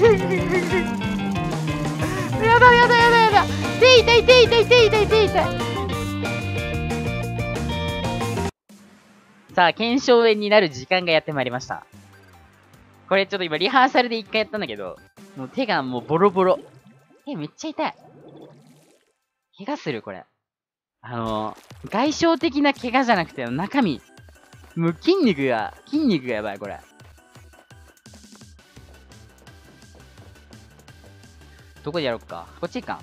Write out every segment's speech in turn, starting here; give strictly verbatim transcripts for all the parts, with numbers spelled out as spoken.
やだやだやだやだ。手痛い手痛い手痛い手痛い。さあ、検証炎になる時間がやってまいりました。これちょっと今リハーサルで一回やったんだけど、もう手がもうボロボロ。手めっちゃ痛い。怪我するこれ。あのー、外傷的な怪我じゃなくて、中身。もう筋肉が、筋肉がやばい、これ。どこでやろうか。こっちか。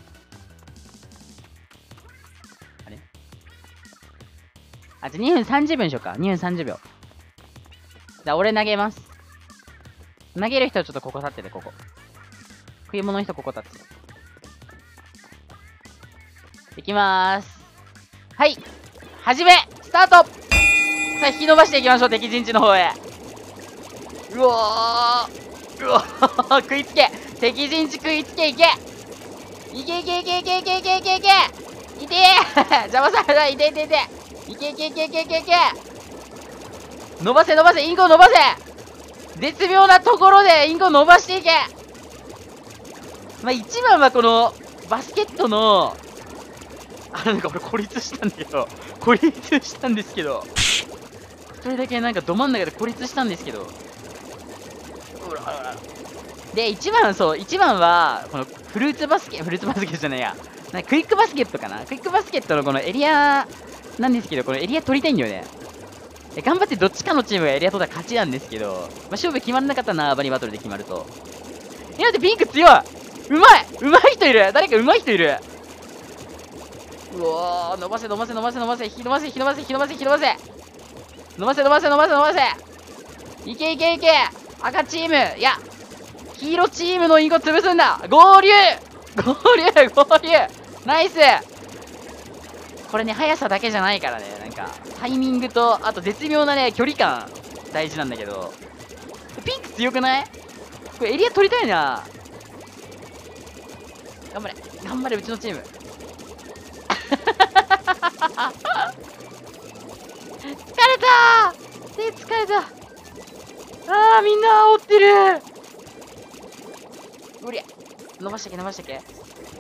あれあ、じゃあにふんさんじゅっぷんにしようか。にふんさんじゅうびょう。じゃあ俺投げます。投げる人はちょっとここ立ってて、ここ。食い物の人ここ立ってて。いきまーす。はい。はじめスタート。さあ、引き伸ばしていきましょう、敵陣地の方へ。うおーうおー食いつけ敵陣地食いつけいけいけいけいけいけいけいけいけいけいてー邪魔されたいていていていけいけいけいけいけいけ伸ばせ伸ばせインコ伸ばせ絶妙なところでインコ伸ばしていけまあ一番はこのバスケットのあ、なんか俺孤立したんだけど孤立したんですけど一人だけなんかど真ん中で孤立したんですけどで、一番、そう、一番は、このフルーツバスケ、フルーツバスケじゃないや。なんかクイックバスケットかなクイックバスケットのこのエリアなんですけど、このエリア取りたいんだよね。で頑張ってどっちかのチームがエリア取ったら勝ちなんですけど、まあ、勝負決まらなかったな、バニーバトルで決まると。え、だってピンク強いうまいうまい人いる誰かうまい人いるうおー、伸ばせ伸ばせ伸ばせ伸ばせ引き伸ばせ引き伸ばせ引き伸ばせ引き伸ばせ伸ばせ伸ばせ伸ばせ伸ばせいけいけいけ赤チームいや黄色チームのインコ潰すんだ合流合流合流ナイスこれね、速さだけじゃないからね、なんか、タイミングと、あと絶妙なね、距離感、大事なんだけど、ピンク強くないこれエリア取りたいな頑張れ頑張れ、うちのチーム疲れたー手疲れたあー、みんな煽ってるうりゃ伸ばしてけ伸ばしてけ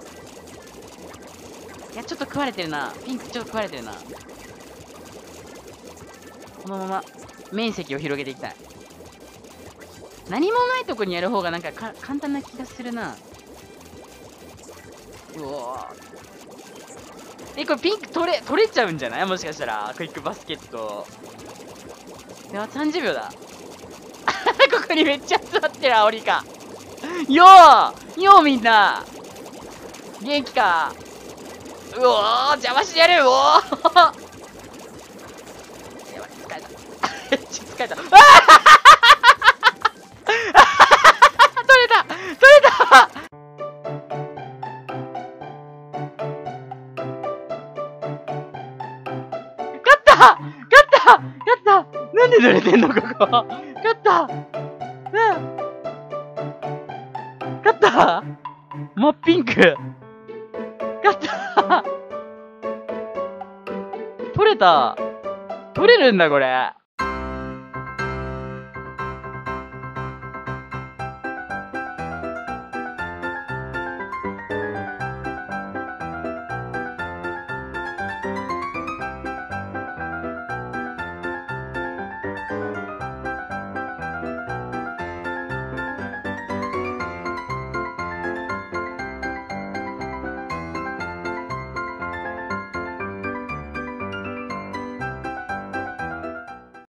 いや、ちょっと食われてるな。ピンクちょっと食われてるな。このまま面積を広げていきたい。何もないとこにやる方がなんかか簡単な気がするな。うおーえ、これピンク取れ、取れちゃうんじゃないもしかしたら。クイックバスケット。いや、さんじゅうびょうだ。ここにめっちゃ集まってる、煽りか。よーよーみんな元気かうおー邪魔してやるうおーやばい、疲れた。めっちゃ疲れた。ああ取れた取れた勝った勝った勝ったなんで取れてんのここ勝ったうん勝った真っピンク勝った取れた取れるんだこれ